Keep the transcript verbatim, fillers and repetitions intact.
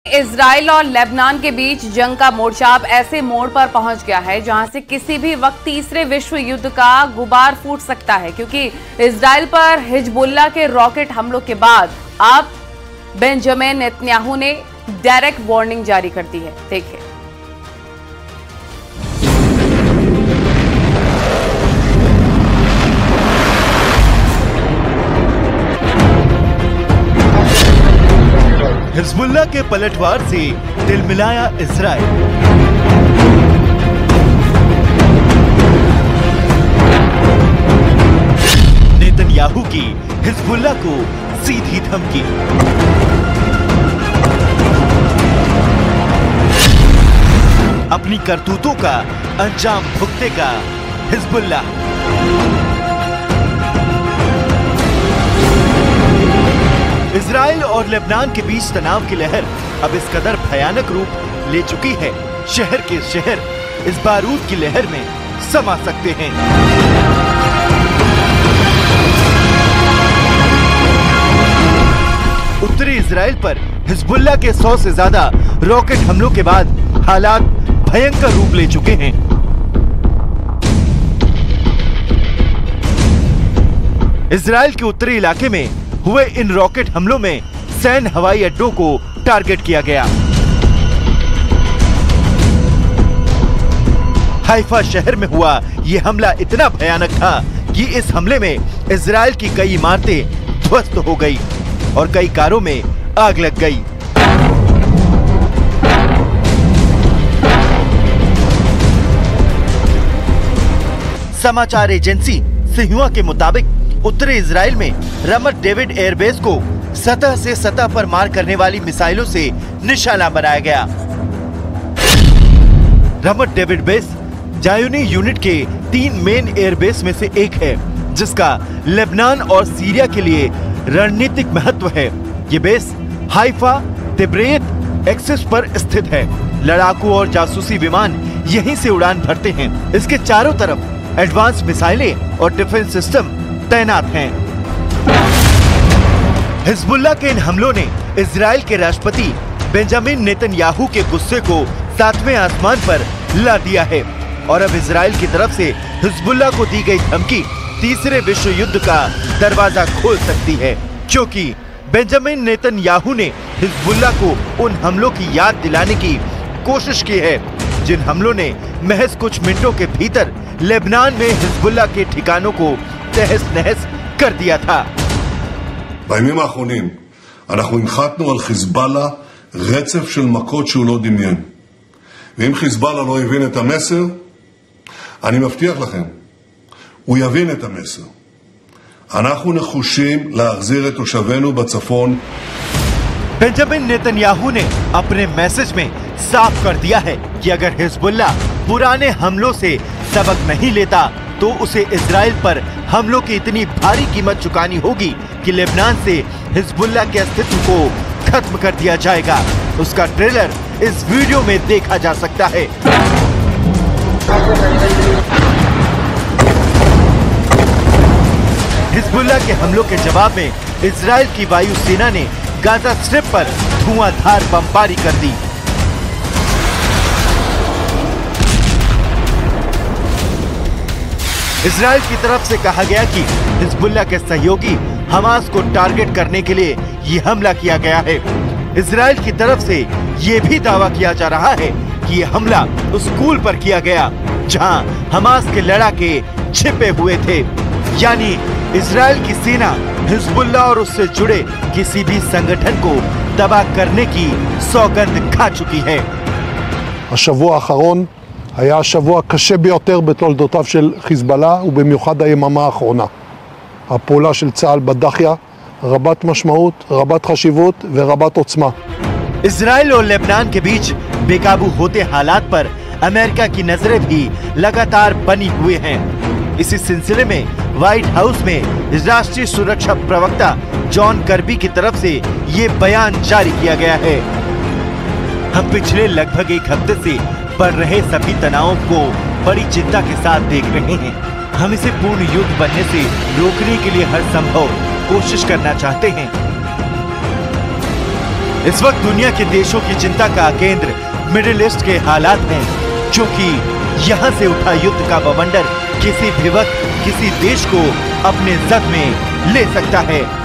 Israel और Lebanon के बीच जंग का मोर्चा अब ऐसे मोड़ पर पहुंच गया है जहां से किसी भी वक्त तीसरे विश्व युद्ध का गुबार फूट सकता है, क्योंकि इजराइल पर हिजबुल्लाह के रॉकेट हमलों के बाद अब बेंजामिन नेतन्याहू ने डायरेक्ट वार्निंग जारी कर दी है। देखिए, हिजबुल्लाह के पलटवार से तिलमिलाया इजराइल। नेतन्याहू की हिजबुल्लाह को सीधी धमकी। अपनी करतूतों का अंजाम भुगतेगा हिजबुल्लाह। इजराइल और लेबनान के बीच तनाव की लहर अब इस कदर भयानक रूप ले चुकी है, शहर के शहर इस बारूद की लहर में समा सकते हैं। उत्तरी इजराइल पर हिजबुल्लाह के सौ से ज्यादा रॉकेट हमलों के बाद हालात भयंकर रूप ले चुके हैं। इजराइल के उत्तरी इलाके में हुए इन रॉकेट हमलों में सैन्य हवाई अड्डों को टारगेट किया गया। हाइफा शहर में हुआ यह हमला इतना भयानक था कि इस हमले में इजराइल की कई इमारतें ध्वस्त हो गई और कई कारों में आग लग गई। समाचार एजेंसी सिन्हुआ के मुताबिक उत्तरी इजराइल में रमत डेविड एयरबेस को सतह से सतह पर मार करने वाली मिसाइलों से निशाना बनाया गया। रमत डेविड बेस जायूनी यूनिट के तीन मेन एयरबेस में से एक है, जिसका लेबनान और सीरिया के लिए रणनीतिक महत्व है। ये बेस हाइफा तिब्रेत एक्सिस पर स्थित है। लड़ाकू और जासूसी विमान यहीं से उड़ान भरते हैं। इसके चारों तरफ एडवांस मिसाइलें और डिफेंस सिस्टम तैनात हैं। हिजबुल्लाह के इन हमलों ने इजराइल के राष्ट्रपति बेंजामिन नेतन्याहू के गुस्से को सातवें आसमान पर ला दिया है और अब इजराइल की तरफ से हिजबुल्लाह को दी गई धमकी तीसरे विश्व युद्ध का दरवाजा खोल सकती है, क्योंकि बेंजामिन नेतन्याहू ने हिजबुल्लाह को उन हमलों की याद दिलाने की कोशिश की है जिन हमलों ने महज कुछ मिनटों के भीतर लेबनान में हिजबुल्लाह के ठिकानों को तहस नहस कर दिया था। בימים האחרונים אנחנו הנחתנו על חיזבאללה רצף של מכות שהוא לא דמיין. ואם חיזבאללה לא הבין את המסר, אני מבטיח לכם, הוא יבין את המסר. אנחנו נחושים להחזיר את תושבינו בצפון. बेंजामिन नेतन्याहू ने अपने मैसेज में साफ कर दिया है कि अगर हिजबुल्लाह पुराने हमलों से सबक नहीं लेता तो उसे इजराइल पर हमलों की इतनी भारी कीमत चुकानी होगी कि लेबनान से हिजबुल्लाह के अस्तित्व को खत्म कर दिया जाएगा। उसका ट्रेलर इस वीडियो में देखा जा सकता है। हिजबुल्लाह के हमलों के जवाब में इजराइल की वायुसेना ने गाजा स्ट्रिप पर धुआंधार बमबारी कर दी। इजराइल की तरफ से कहा गया कि हिजबुल्लाह के सहयोगी हमास को टारगेट करने के लिए ये हमला किया गया है। इजराइल की तरफ से ये भी दावा किया जा रहा है कि ये हमला उस स्कूल पर किया गया जहां हमास के लड़ाके छिपे हुए थे। यानी इजराइल की सेना हिजबुल्लाह और उससे जुड़े किसी भी संगठन को तबाह करने की सौगंध खा चुकी है। השבוע האחרון היה השבוע הקשה ביותר בתולדותיו של חיזבאללה, ובמיוחד היממה האחרונה. הפעולה של צה"ל בדחיה רבת משמעות, רבת חשיבות ורבת עוצמה. इजराइल और लेबनान के बीच बेकाबू होते हालात पर अमेरिका की नजरें भी लगातार बनी हुए हैं। इसी सिलसिले में व्हाइट हाउस में राष्ट्रीय सुरक्षा प्रवक्ता जॉन कर्बी की तरफ से ये बयान जारी किया गया है। हम पिछले लगभग एक हफ्ते से बढ़ रहे सभी तनावों को बड़ी चिंता के साथ देख रहे हैं। हम इसे पूर्ण युद्ध बनने से रोकने के लिए हर संभव कोशिश करना चाहते हैं। इस वक्त दुनिया के देशों की चिंता का केंद्र मिडिल ईस्ट के हालात हैं, क्योंकि यहाँ से उठा युद्ध का बवंडर किसी भी वक्त किसी देश को अपने जद में ले सकता है।